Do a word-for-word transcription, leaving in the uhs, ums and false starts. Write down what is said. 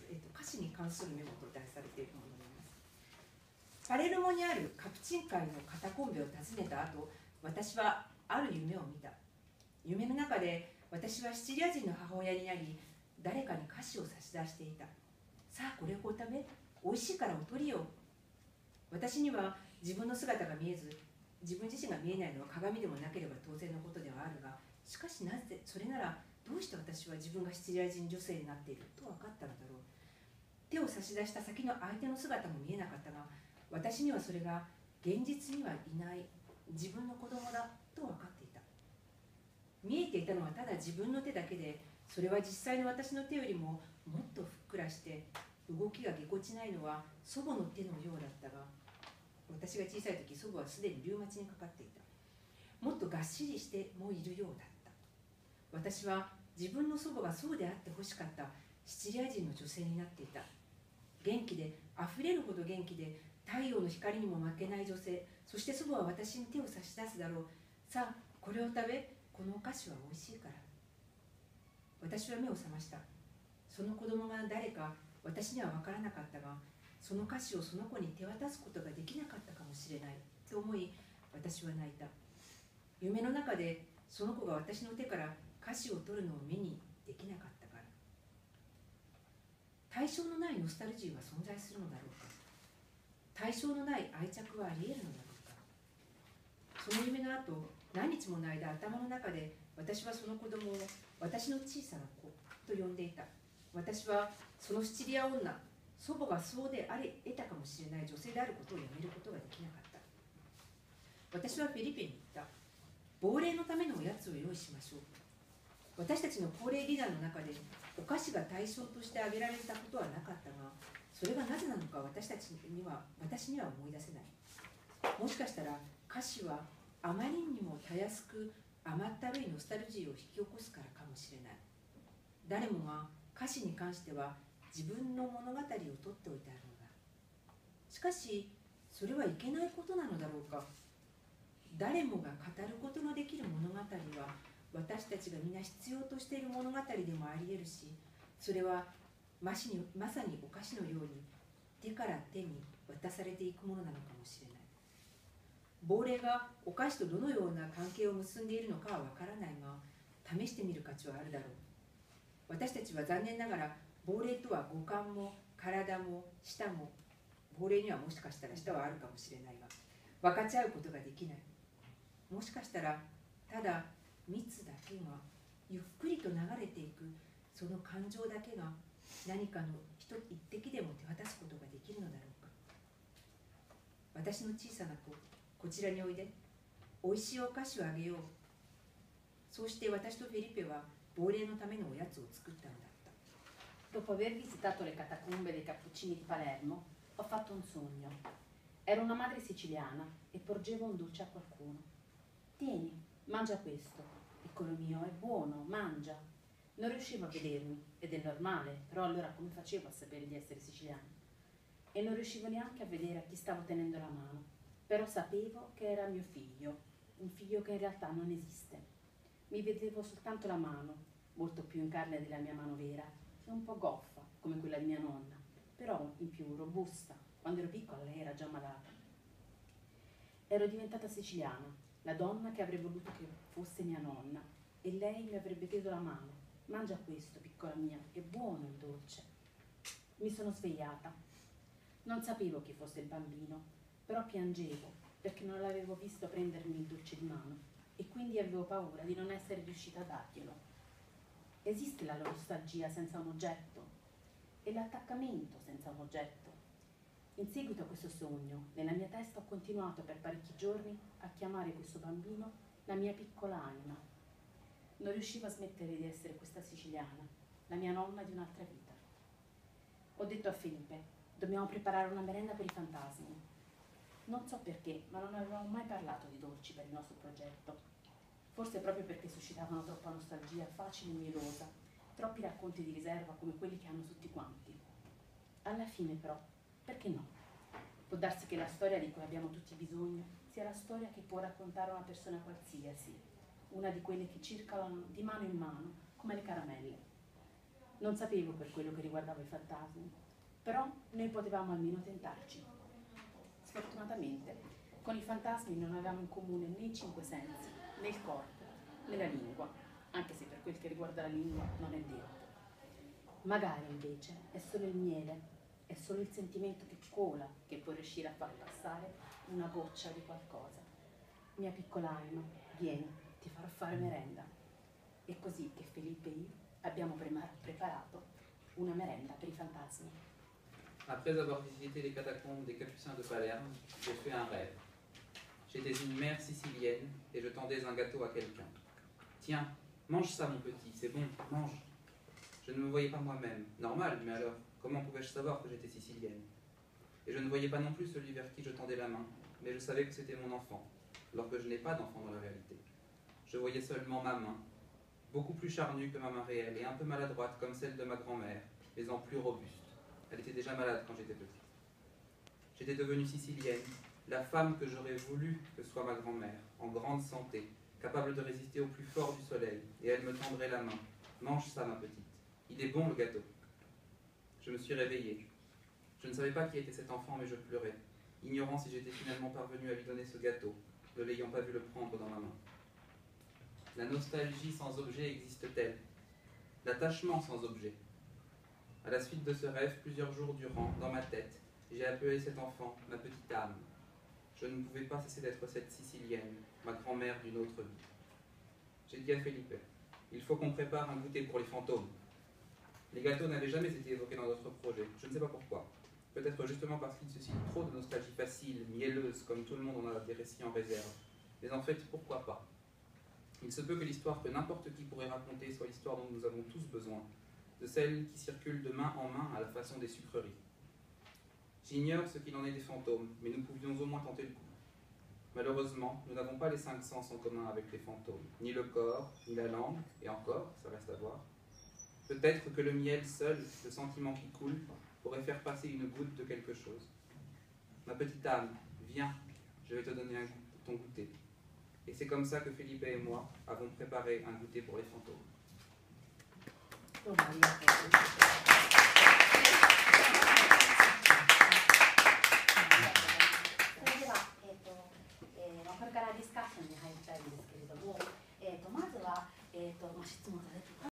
えっと、歌詞に関するメモと題されているものになります。パレルモにあるカプチン会のカタコンベを訪ねた後、私はある夢を見た。夢の中で私はシチリア人の母親になり、誰かに菓子を差し出していた。さあこれをお食べ、おいしいからお取りよ。私には自分の姿が見えず、自分自身が見えないのは鏡でもなければ当然のことではあるが、しかしなぜそれならどうして私は自分がシチリア人女性になっていると分かったのだろう。手を差し出した先の相手の姿も見えなかったが、私にはそれが現実にはいない自分の子供だと分かっていた。見えていたのはただ自分の手だけで、それは実際の私の手よりももっとふっくらして動きがぎこちないのは祖母の手のようだったが、私が小さい時、祖母はすでにリウマチにかかっていた。もっとがっしりしてもいるようだった。私は自分の祖母がそうであってほしかったシチリア人の女性になっていた。元気であふれるほど元気で、太陽の光にも負けない女性。そして祖母は私に手を差し出すだろう。さあこれを食べ、このお菓子はおいしいから。私は目を覚ました。その子供が誰か私には分からなかったが、その菓子をその子に手渡すことができなかったかもしれないと思い、私は泣いた。夢の中でその子が私の手から菓子を取るのを目にできなかったから。対象のないノスタルジーは存在するのだろうか。対象のない愛着はあり得るのだろうか。その夢の後、何日もの間、頭の中で私はその子供を私の小さな子と呼んでいた。私はそのシチリア女、祖母がそうであり得たかもしれない女性であることをやめることができなかった。私はフェリペに言った。亡霊のためのおやつを用意しましょう。私たちの恒例ディナーの中でお菓子が対象として挙げられたことはなかったが、それがなぜなのか私たちには私には思い出せない。もしかしたら菓子はあまりにもたやすく甘ったるいノスタルジーを引き起こすからかもしれない。誰もが菓子に関しては自分の物語を取っておいてあるのだ。しかしそれはいけないことなのだろうか。誰もが語ることのできる物語は私たちが皆必要としている物語でもあり得るし、それはましにまさにお菓子のように手から手に渡されていくものなのかもしれない。亡霊がお菓子とどのような関係を結んでいるのかはわからないが、試してみる価値はあるだろう。私たちは残念ながら亡霊とは五感も体も舌も、亡霊にはもしかしたら舌はあるかもしれないが、分かち合うことができない。もしかしたらただ蜜だけがゆっくりと流れていく、その感情だけが何かの一滴でも手渡すことができるのだろうか。私の小さな子、こちらにおいで。おいしいお菓子をあげよう。そうして私とフェリペは亡霊のためのおやつを作ったのだった。 Dopo aver visitato le catacombe dei Cappuccini di Palermo, ho fatto un sogno. Ero una madre siciliana e porgevo un dolce a qualcuno. Tieni, mangia questo. Piccolo mio, è buono, mangia. Non riuscivo a vedermi, ed è normale, però allora come facevo a sapere di essere siciliana? E non riuscivo neanche a vedere a chi stavo tenendo la mano, però sapevo che era mio figlio, un figlio che in realtà non esiste. Mi vedevo soltanto la mano, molto più in carne della mia mano vera, e un po' goffa, come quella di mia nonna, però in più robusta. Quando ero piccola lei era già malata. Ero diventata siciliana, la donna che avrei voluto che fosse mia nonna, e lei mi avrebbe teso la mano. Mangia questo, piccola mia, è buono il dolce. Mi sono svegliata. Non sapevo chi fosse il bambino, però piangevo perché non l'avevo visto prendermi il dolce di mano e quindi avevo paura di non essere riuscita a darglielo. Esiste la nostalgia senza un oggetto e l'attaccamento senza un oggetto. In seguito a questo sogno, nella mia testa ho continuato per parecchi giorni a chiamare questo bambino la mia piccola anima. Non riuscivo a smettere di essere questa siciliana, la mia nonna di un'altra vita. Ho detto a Felipe: dobbiamo preparare una merenda per i fantasmi. Non so perché, ma non avevamo mai parlato di dolci per il nostro progetto. Forse proprio perché suscitavano troppa nostalgia facile e mielosa, troppi racconti di riserva come quelli che hanno tutti quanti. Alla fine però, perché no? Può darsi che la storia di cui abbiamo tutti bisogno sia la storia che può raccontare una persona qualsiasi, una di quelle che circolano di mano in mano come le caramelle. Non sapevo per quello che riguardava i fantasmi, però noi potevamo almeno tentarci. Sfortunatamente, con i fantasmi non avevamo in comune né i cinque sensi, né il corpo, né la lingua, anche se per quel che riguarda la lingua non è detto. Magari invece è solo il miele, è solo il sentimento che cola che può riuscire a far passare una goccia di qualcosa. Mia piccola anima, vieni, ti farò fare merenda. È così che Felipe e io abbiamo preparato una merenda per i fantasmi. Après avoir visité les catacombes des Capucins de Palerme, j'ai fait un rêve. J'étais une mère sicilienne et je tendais un gâteau à quelqu'un. Tiens, mange ça mon petit, c'est bon, mange. Je ne me voyais pas moi-même. Normal, mais alors, comment pouvais-je savoir que j'étais sicilienne? Et je ne voyais pas non plus celui vers qui je tendais la main, mais je savais que c'était mon enfant, alors que je n'ai pas d'enfant dans la réalité. Je voyais seulement ma main, beaucoup plus charnue que ma main réelle, et un peu maladroite comme celle de ma grand-mère, mais en plus robuste. Elle était déjà malade quand j'étais petite. J'étais devenue sicilienne, la femme que j'aurais voulu que soit ma grand-mère, en grande santé, capable de résister au plus fort du soleil, et elle me tendrait la main. Mange ça, ma petite. Il est bon le gâteau. Je me suis réveillée. Je ne savais pas qui était cet enfant, mais je pleurais, ignorant si j'étais finalement parvenue à lui donner ce gâteau, ne l'ayant pas vu le prendre dans ma main. La nostalgie sans objet existe-t-elle? L'attachement sans objet. À la suite de ce rêve, plusieurs jours durant, dans ma tête, j'ai appelé cet enfant ma petite âme. Je ne pouvais pas cesser d'être cette Sicilienne, ma grand-mère d'une autre vie. J'ai dit à Felipe, il faut qu'on prépare un goûter pour les fantômes. Les gâteaux n'avaient jamais été évoqués dans notre projet, je ne sais pas pourquoi. Peut-être justement parce qu'ils suscitent trop de nostalgie facile, mielleuse, comme tout le monde en a des récits en réserve. Mais en fait, pourquoi pas? Il se peut que l'histoire que n'importe qui pourrait raconter soit l'histoire dont nous avons tous besoin, de celle qui circule de main en main à la façon des sucreries. J'ignore ce qu'il en est des fantômes, mais nous pouvions au moins tenter le coup. Malheureusement, nous n'avons pas les cinq sens en commun avec les fantômes, ni le corps, ni la langue, et encore, ça reste à voir. Peut-être que le miel seul, le sentiment qui coule, pourrait faire passer une goutte de quelque chose. Ma petite âme, viens, je vais te donner un, ton goûter. Et c'est comme ça que Felipe et moi avons préparé un goûter pour les fantômes. Oh,